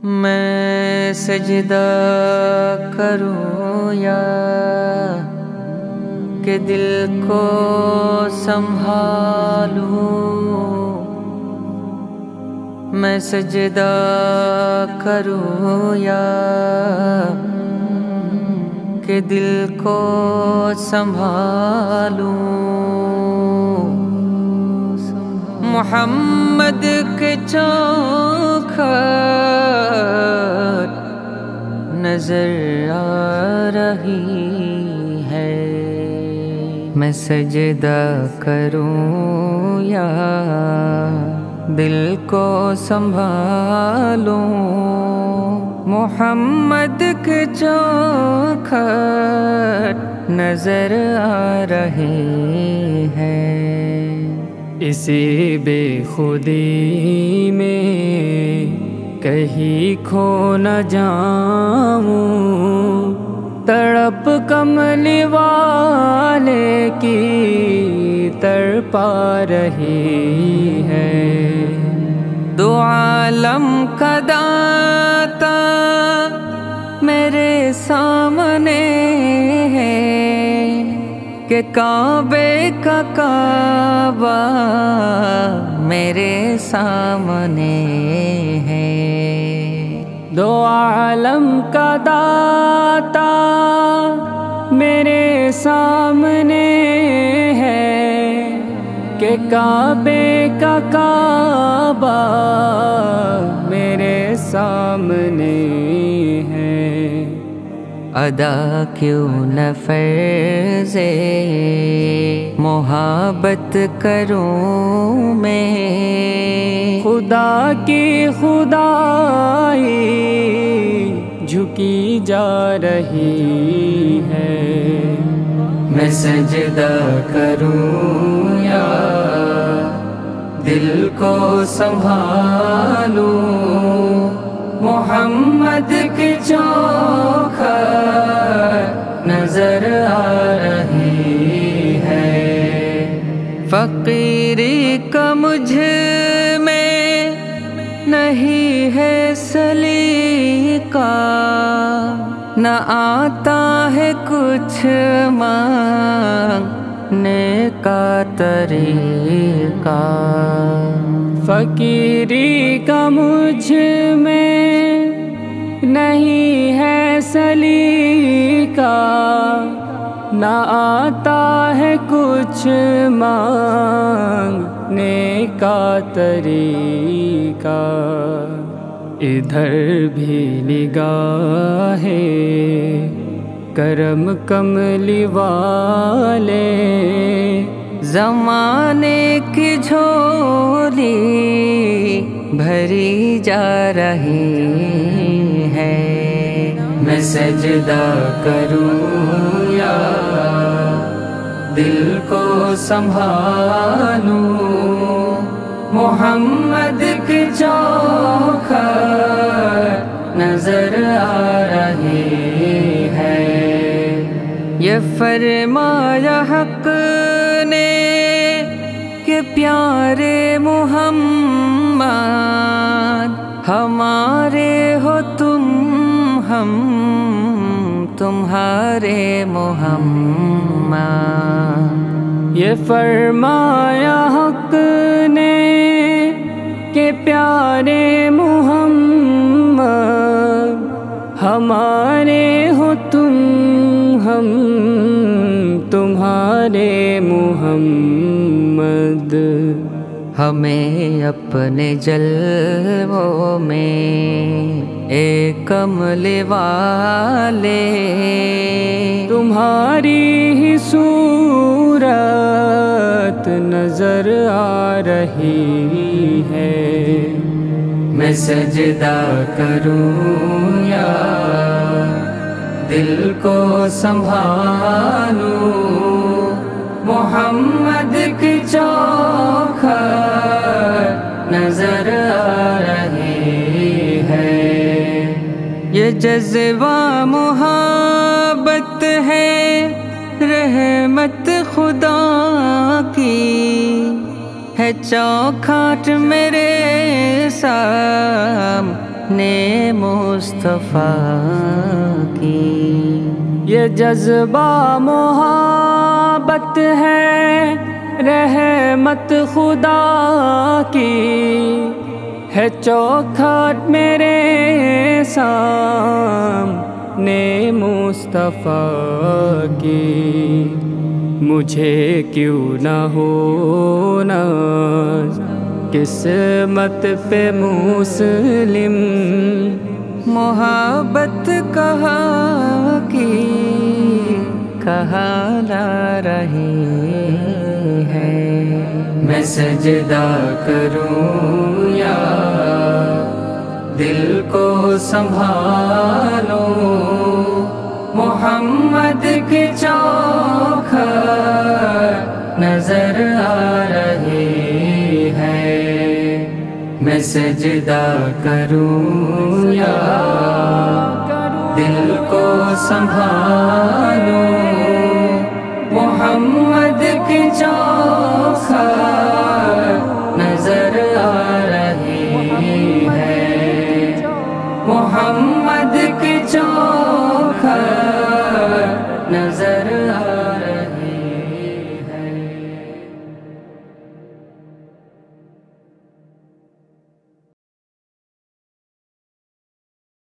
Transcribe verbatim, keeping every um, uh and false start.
میں سجدہ کروں یا کہ دل کو سنبھالوں، میں سجدہ کروں یا کہ دل کو سنبھالوں، محمد کے چوکھٹ نظر آ رہی ہے، میں سجدہ کروں یا دل کو سنبھالوں، محمد کے چوکھٹ نظر آ رہے ہیں، اسی بے خودی میں کہیں کھو نہ جاؤں، تڑپ کملی والے کی تڑپا رہی ہے، دو عالم کا داتا میرے سامنے ہے کہ کعبے کا کعبہ میرے سامنے ہے، دو عالم کا داتا میرے سامنے ہے کہ کعبے کا کعبہ میرے سامنے ہے، ادا کیوں نہ فرض محبت کروں میں، خدا کی خدائی جھکی جا رہی ہے، میں سجدہ کروں یا دل کو سنبھالوں، محمد کی چوکھٹ نظر آ رہی ہے، فقیری کا مجھ میں نہیں ہے سلیقہ، نہ آتا ہے کچھ مانگنے کا طریقہ، فقیری کا مجھ میں نہیں ہے سلیقہ، نہ آتا ہے کچھ مانگنے کا طریقہ، ادھر بھی نگاہ کرم کملی والے، زمانے کی جھولی بھری جا رہی ہے، میں سجدہ کروں یا دل کو سنبھالوں، محمد کی چوکھٹ نظر آ رہی ہے، یہ فرمایا حق نے کہ پیارے محمد ہمارے ہو تم، ہم تمہارے محمد، یہ فرمایا حق نے کہ پیارے محمد ہمارے ہو تم، ہم تمہارے محمد، ہمیں اپنے جلووں میں اے کملی والے تمہاری ہی صورت نظر آ رہی ہے، میں سجدہ کروں یا دل کو سنبھالوں، محمد کی چوکھٹ نظر آ رہی ہے، یہ جذبہ محبت ہے رحمت خدا کی، ہے چوکھٹ میرے سامنے نے مصطفیٰ کی۔ یہ جذبہ محبت ہے رحمت خدا کی، ہے چوکھٹ میرے سامنے مصطفیٰ کی۔ مجھے کیوں نہ ہونا قسمت پہ مسلم، محبت کہاں کی کہاں لا رہی ہے۔ میں سجدہ کروں یا دل کو سنبھالوں، محمد کی چوکھٹ نظر آ رہی ہے۔ میں سجدہ کروں یا دل کو سنبھالوں، محمد کی چوکھٹ نظر آ رہی ہے، محمد کی چوکھٹ